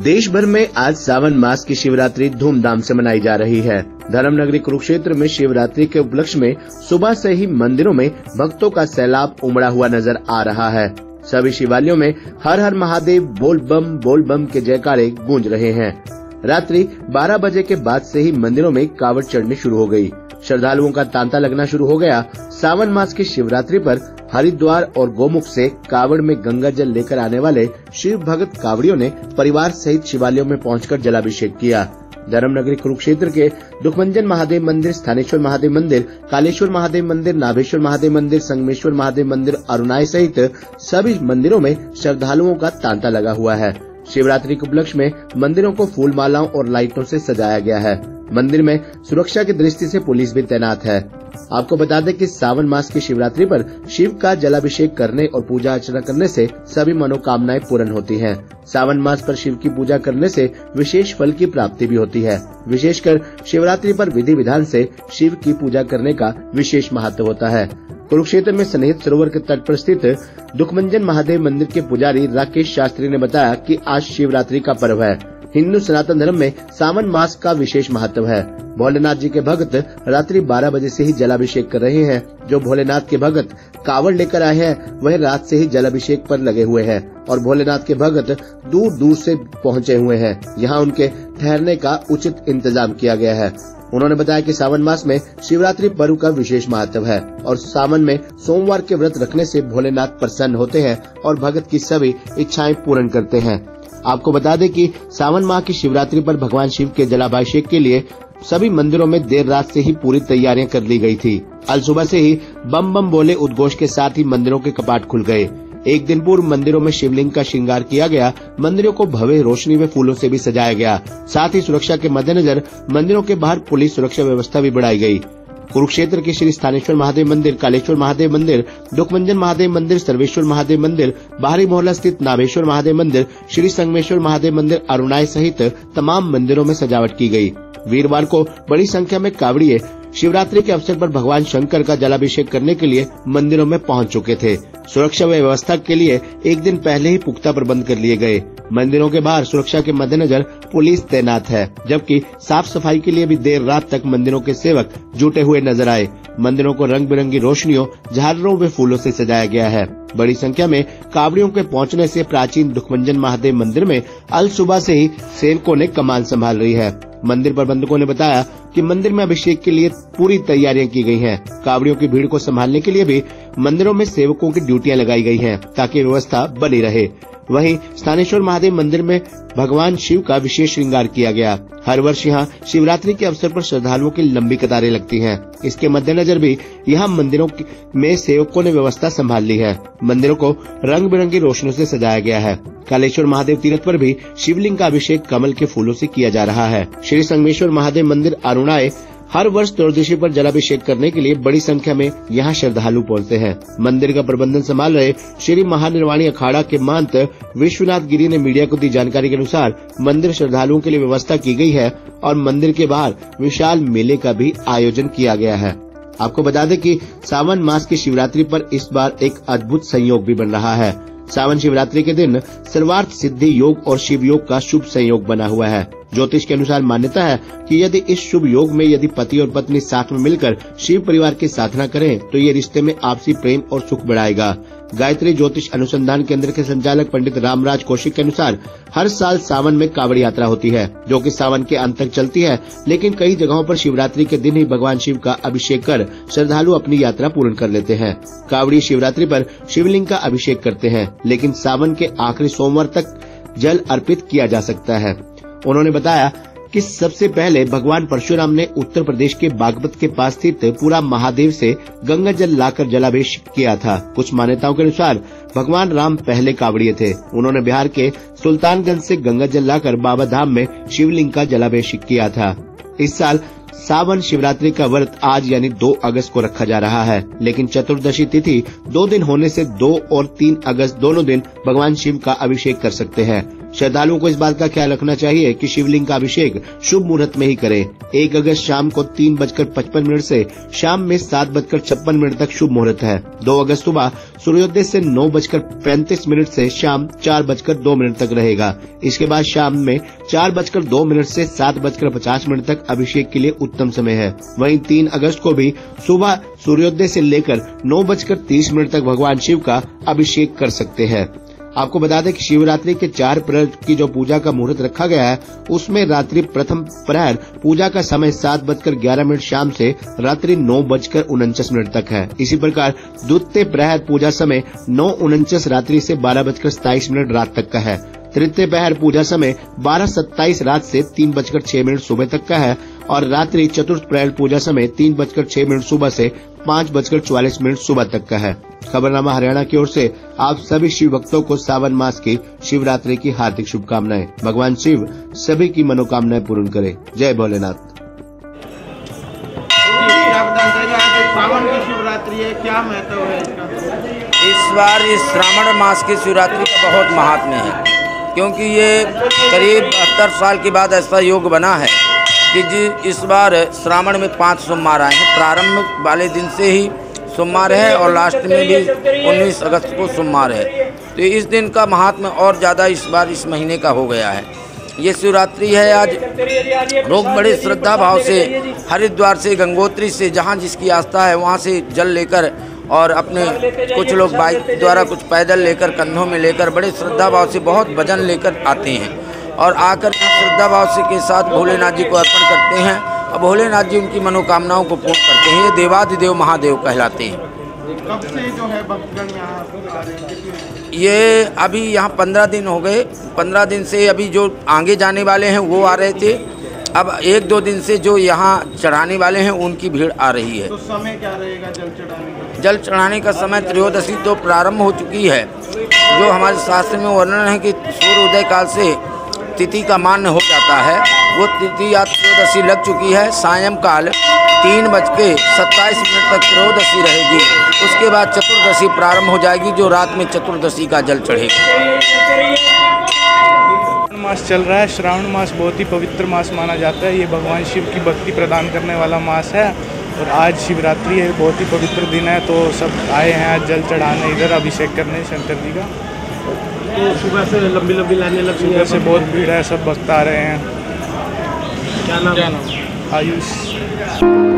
देश भर में आज सावन मास की शिवरात्रि धूमधाम से मनाई जा रही है। धर्मनगरी कुरुक्षेत्र में शिवरात्रि के उपलक्ष्य में सुबह से ही मंदिरों में भक्तों का सैलाब उमड़ा हुआ नजर आ रहा है। सभी शिवालयों में हर हर महादेव बोल बम के जयकारे गूंज रहे हैं। रात्रि 12 बजे के बाद से ही मंदिरों में कावड़ चढ़नी शुरू हो गई। श्रद्धालुओं का तांता लगना शुरू हो गया। सावन मास की शिवरात्रि पर हरिद्वार और गोमुख से कावड़ में गंगा जल लेकर आने वाले शिव भक्त कावड़ियों ने परिवार सहित शिवालयों में पहुंचकर जलाभिषेक किया। धर्मनगरी कुरुक्षेत्र के दुखमंजन महादेव मंदिर, स्थानेश्वर महादेव मंदिर, कालेश्वर महादेव मंदिर, नाभेश्वर महादेव मंदिर, संगमेश्वर महादेव मंदिर, अरुणाई सहित सभी मंदिरों में श्रद्धालुओं का तांता लगा हुआ है। शिवरात्रि के उपलक्ष्य में मंदिरों को फूल मालाओं और लाइटों से सजाया गया है। मंदिर में सुरक्षा की दृष्टि से पुलिस भी तैनात है। आपको बता दें कि सावन मास की शिवरात्रि पर शिव का जलाभिषेक करने और पूजा अर्चना करने से सभी मनोकामनाएं पूर्ण होती हैं। सावन मास पर शिव की पूजा करने से विशेष फल की प्राप्ति भी होती है। विशेषकर शिवरात्रि पर विधि विधान से शिव की पूजा करने का विशेष महत्व होता है। कुरुक्षेत्र में स्नेहित सरोवर के तट पर स्थित दुखमंजन महादेव मंदिर के पुजारी राकेश शास्त्री ने बताया कि आज शिवरात्रि का पर्व है। हिंदू सनातन धर्म में सावन मास का विशेष महत्व है। भोलेनाथ जी के भक्त रात्रि 12 बजे से ही जलाभिषेक कर रहे हैं। जो भोलेनाथ के भक्त कावड़ लेकर आए हैं वह रात से ही जलाभिषेक पर लगे हुए हैं और भोलेनाथ के भक्त दूर दूर से पहुंचे हुए हैं। यहाँ उनके ठहरने का उचित इंतजाम किया गया है। उन्होंने बताया कि सावन मास में शिवरात्रि पर्व का विशेष महत्व है और सावन में सोमवार के व्रत रखने से भोलेनाथ प्रसन्न होते हैं और भक्त की सभी इच्छाएं पूर्ण करते हैं। आपको बता दें कि सावन माह की शिवरात्रि पर भगवान शिव के जलाभिषेक के लिए सभी मंदिरों में देर रात से ही पूरी तैयारियां कर ली गई थी। कल सुबह से ही बम बम बोले उद्घोष के साथ ही मंदिरों के कपाट खुल गए। एक दिन पूर्व मंदिरों में शिवलिंग का श्रृंगार किया गया। मंदिरों को भव्य रोशनी व फूलों से भी सजाया गया। साथ ही सुरक्षा के मद्देनजर मंदिरों के बाहर पुलिस सुरक्षा व्यवस्था भी बढ़ाई गई। कुरुक्षेत्र के श्री स्थानेश्वर महादेव मंदिर, कालेश्वर महादेव मंदिर, दुखमंजन महादेव मंदिर, सर्वेश्वर महादेव मंदिर, बाहरी मोहल्ला स्थित नाभेश्वर महादेव मंदिर, श्री संगमेश्वर महादेव मंदिर, अरुणाई सहित तमाम मंदिरों में सजावट की गई। वीरवार को बड़ी संख्या में कावड़िए शिवरात्रि के अवसर पर भगवान शंकर का जलाभिषेक करने के लिए मंदिरों में पहुंच चुके थे। सुरक्षा व्यवस्था के लिए एक दिन पहले ही पुख्ता प्रबंध कर लिए गए। मंदिरों के बाहर सुरक्षा के मद्देनजर पुलिस तैनात है, जबकि साफ सफाई के लिए भी देर रात तक मंदिरों के सेवक जुटे हुए नजर आए। मंदिरों को रंग बिरंगी रोशनियों, झालरों व फूलों से सजाया गया है। बड़ी संख्या में कावड़ियों के पहुंचने से प्राचीन दुखमंजन महादेव मंदिर में अल सुबह से ही सेवकों ने कमान संभाल रही है। मंदिर प्रबंधकों ने बताया कि मंदिर में अभिषेक के लिए पूरी तैयारियां की गई हैं। कावड़ियों की भीड़ को संभालने के लिए भी मंदिरों में सेवकों की ड्यूटियां लगाई गई हैं ताकि व्यवस्था बनी रहे। वहीं स्थानेश्वर महादेव मंदिर में भगवान शिव का विशेष श्रृंगार किया गया। हर वर्ष यहाँ शिवरात्रि के अवसर पर श्रद्धालुओं की लंबी कतारें लगती हैं। इसके मद्देनजर भी यहाँ मंदिरों में सेवकों ने व्यवस्था संभाल ली है। मंदिरों को रंग बिरंगी रोशनियों से सजाया गया है। कालेश्वर महादेव तीर्थ पर भी शिवलिंग का अभिषेक कमल के फूलों से किया जा रहा है। श्री संगमेश्वर महादेव मंदिर अरुणाई हर वर्ष त्रयोदशी पर जलाभिषेक करने के लिए बड़ी संख्या में यहाँ श्रद्धालु पहुँचते हैं। मंदिर का प्रबंधन संभाल रहे श्री महानिर्वाणी अखाड़ा के महंत विश्वनाथ गिरी ने मीडिया को दी जानकारी के अनुसार मंदिर श्रद्धालुओं के लिए व्यवस्था की गई है और मंदिर के बाहर विशाल मेले का भी आयोजन किया गया है। आपको बता दें कि सावन मास की शिवरात्रि पर इस बार एक अद्भुत संयोग भी बन रहा है। सावन शिवरात्रि के दिन सर्वार्थ सिद्धि योग और शिव योग का शुभ संयोग बना हुआ है। ज्योतिष के अनुसार मान्यता है कि यदि इस शुभ योग में यदि पति और पत्नी साथ में मिलकर शिव परिवार की साधना करें तो ये रिश्ते में आपसी प्रेम और सुख बढ़ाएगा। गायत्री ज्योतिष अनुसंधान केंद्र के संचालक पंडित रामराज कौशिक के अनुसार हर साल सावन में कावड़ यात्रा होती है, जो कि सावन के अंत तक चलती है। लेकिन कई जगहों पर शिवरात्रि के दिन ही भगवान शिव का अभिषेक कर श्रद्धालु अपनी यात्रा पूर्ण कर लेते हैं। कावड़ी शिवरात्रि पर शिवलिंग का अभिषेक करते हैं, लेकिन सावन के आखिरी सोमवार तक जल अर्पित किया जा सकता है। उन्होंने बताया कि सबसे पहले भगवान परशुराम ने उत्तर प्रदेश के बागपत के पास स्थित पूरा महादेव से गंगा जल लाकर जलाभिषेक किया था। कुछ मान्यताओं के अनुसार भगवान राम पहले कावड़िए थे। उन्होंने बिहार के सुल्तानगंज से गंगा जल लाकर बाबा धाम में शिवलिंग का जलाभिषेक किया था। इस साल सावन शिवरात्रि का व्रत आज यानी 2 अगस्त को रखा जा रहा है, लेकिन चतुर्दशी तिथि 2 दिन होने से 2 और 3 अगस्त दोनों दिन भगवान शिव का अभिषेक कर सकते हैं। श्रद्धालुओं को इस बात का ख्याल रखना चाहिए कि शिवलिंग का अभिषेक शुभ मुहूर्त में ही करें। 1 अगस्त शाम को 3:55 से शाम में 7:56 तक शुभ मुहूर्त है। 2 अगस्त सुबह सूर्योदय से 9:35 से शाम 4:02 तक रहेगा। इसके बाद शाम में 4:02 से 7:50 तक अभिषेक के लिए उत्तम समय है। वहीं 3 अगस्त को भी सुबह सूर्योदय से लेकर 9:30 तक भगवान शिव का अभिषेक कर सकते हैं। आपको बता दें कि शिवरात्रि के 4 प्रहर की जो पूजा का मुहूर्त रखा गया है, उसमें रात्रि प्रथम प्रहर पूजा का समय 7:11 शाम से रात्रि 9:49 तक है। इसी प्रकार द्वितीय प्रहर पूजा समय 9:49 रात्रि से 12:27 रात तक का है। तृतीय प्रहर पूजा समय 12:27 रात से 3:06 सुबह तक का है और रात्रि चतुर्थ प्रहर पूजा समय 3:06 सुबह से 5:44 सुबह तक का है। खबरनामा हरियाणा की ओर से आप सभी शिव भक्तों को सावन मास की शिवरात्रि की हार्दिक शुभकामनाएं। भगवान शिव सभी की मनोकामनाएं पूर्ण करे। जय भोलेनाथ। सावन की शिवरात्रि है, क्या महत्व है इसका? इस बार इस श्रावण मास की शिवरात्रि का बहुत महात्म्य है, क्योंकि ये करीब 72 साल के बाद ऐसा योग बना है कि जी इस बार श्रावण में 5 सोमवार आए हैं। प्रारंभ वाले दिन से ही सोमवार है और लास्ट में भी 19 अगस्त को सोमवार है। तो इस दिन का महात्म्य और ज़्यादा इस बार इस महीने का हो गया है। ये शिवरात्रि है। आज लोग बड़े श्रद्धा भाव से हरिद्वार से, गंगोत्री से, जहाँ जिसकी आस्था है वहाँ से जल लेकर और अपने कुछ लोग बाइक द्वारा, कुछ पैदल लेकर, कंधों में लेकर बड़े श्रद्धा भाव से बहुत वजन लेकर आते हैं और आकर श्रद्धा भाव से के साथ भोलेनाथ जी को अर्पण करते हैं और भोलेनाथ जी उनकी मनोकामनाओं को पूर्ण करते हैं। ये देवाधिदेव महादेव कहलाते हैं। कब से जो है भक्तगण यहाँ आ रहे हैं? ये अभी यहाँ 15 दिन हो गए। 15 दिन से अभी जो आगे जाने वाले हैं वो आ रहे थे। अब 1-2 दिन से जो यहाँ चढ़ाने वाले हैं उनकी भीड़ आ रही है। तो समय क्या रहेगा जल चढ़ाने का? जल चढ़ाने का समय त्रयोदशी तो प्रारंभ हो चुकी है। जो हमारे शास्त्र में वर्णन है कि सूर्य उदय काल से तिथि का मान्य हो जाता है, वो तिथि या त्रयोदशी लग चुकी है। सायंकाल 3:27 तक त्रयोदशी रहेगी। उसके बाद चतुर्दशी प्रारंभ हो जाएगी, जो रात में चतुर्दशी का जल चढ़ेगा। मास चल रहा है। श्रावण मास बहुत ही पवित्र मास माना जाता है। ये भगवान शिव की भक्ति प्रदान करने वाला मास है और आज शिवरात्रि है, बहुत ही पवित्र दिन है। तो सब आए हैं आज जल चढ़ाने, इधर अभिषेक करने शंकर जी का। तो सुबह से लंबी लाइनें लग सुबह से बहुत भीड़ है, सब भक्त आ रहे हैं। क्या नाम? आयुष।